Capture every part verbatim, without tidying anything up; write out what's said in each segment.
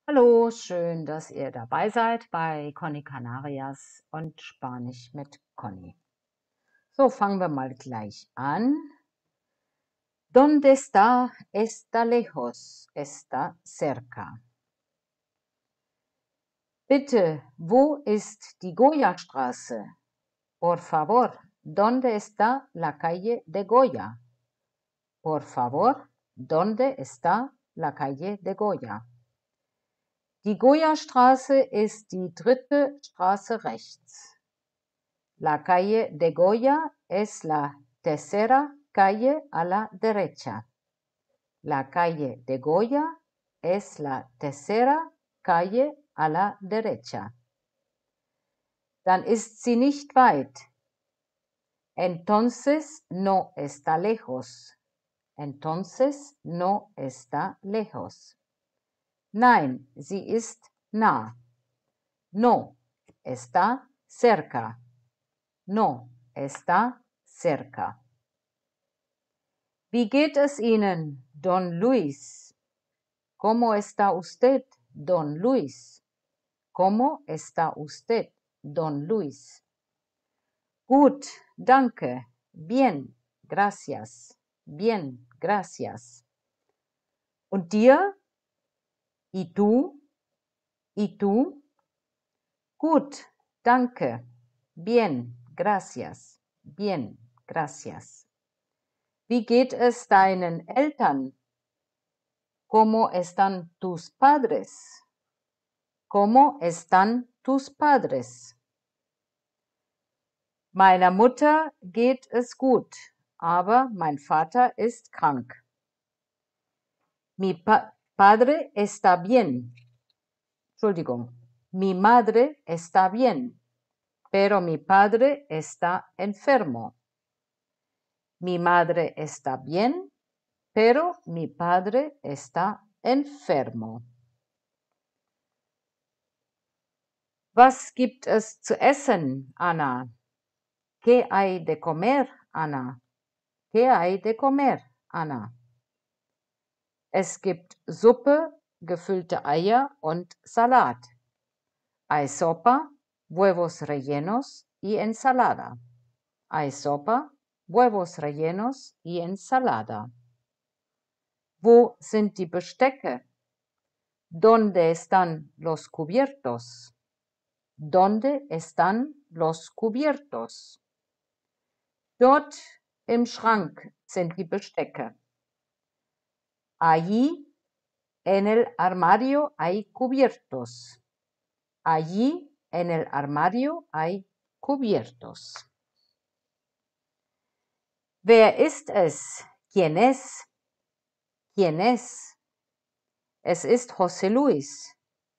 Hallo, schön, dass ihr dabei seid bei Conny Canarias und Spanisch mit Conny. So, fangen wir mal gleich an. ¿Dónde está? Está lejos, está cerca. Bitte, wo ist die Goya-Straße? Por favor, ¿dónde está la calle de Goya? Por favor, ¿dónde está la calle de Goya? Die Goya-Straße ist die dritte Straße rechts. La calle de Goya es la tercera calle a la derecha. La calle de Goya es la tercera calle a la derecha. Dann ist sie nicht weit. Entonces no está lejos. Entonces no está lejos. Nein, sie ist nah. No, está cerca. No, está cerca. Wie geht es Ihnen, Don Luis? ¿Cómo está usted, Don Luis? ¿Cómo está usted, Don Luis? Gut, danke. Bien, gracias. Bien, gracias. Und dir? ¿Y tú? ¿Y tú? Gut, danke. Bien, gracias. Bien, gracias. Wie geht es deinen Eltern? ¿Cómo están tus padres? ¿Cómo están tus padres? Meiner Mutter geht es gut, aber mein Vater ist krank. Mi pa padre está bien. Entschuldigung. Mi madre está bien, pero mi padre está enfermo. Mi madre está bien, pero mi padre está enfermo. Was gibt es zu essen, Anna? ¿Qué hay de comer, Anna? ¿Qué hay de comer, Anna? Es gibt Suppe, gefüllte Eier und Salat. Hay sopa, huevos rellenos y ensalada. Hay sopa, huevos rellenos y ensalada. Wo sind die Bestecke? ¿Dónde están los cubiertos? ¿Dónde están los cubiertos? Dort im Schrank sind die Bestecke. Allí en el armario hay cubiertos. Allí en el armario hay cubiertos. Wer ist es? ¿Quién es? ¿Quién es? Es ist José Luis.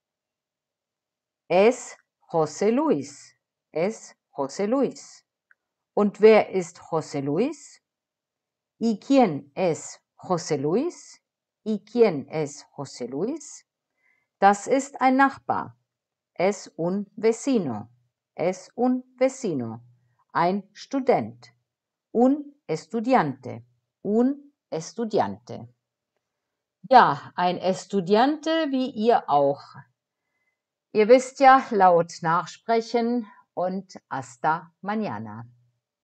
Es José Luis. Es José Luis. Und wer ist José Luis? ¿Y quién es José Luis? ¿Y quién es José Luis? Das ist ein Nachbar. Es un vecino. Es un vecino. Ein Student. Un estudiante. Un estudiante. Ja, ein Estudiante wie ihr auch. Ihr wisst ja, laut nachsprechen und hasta mañana.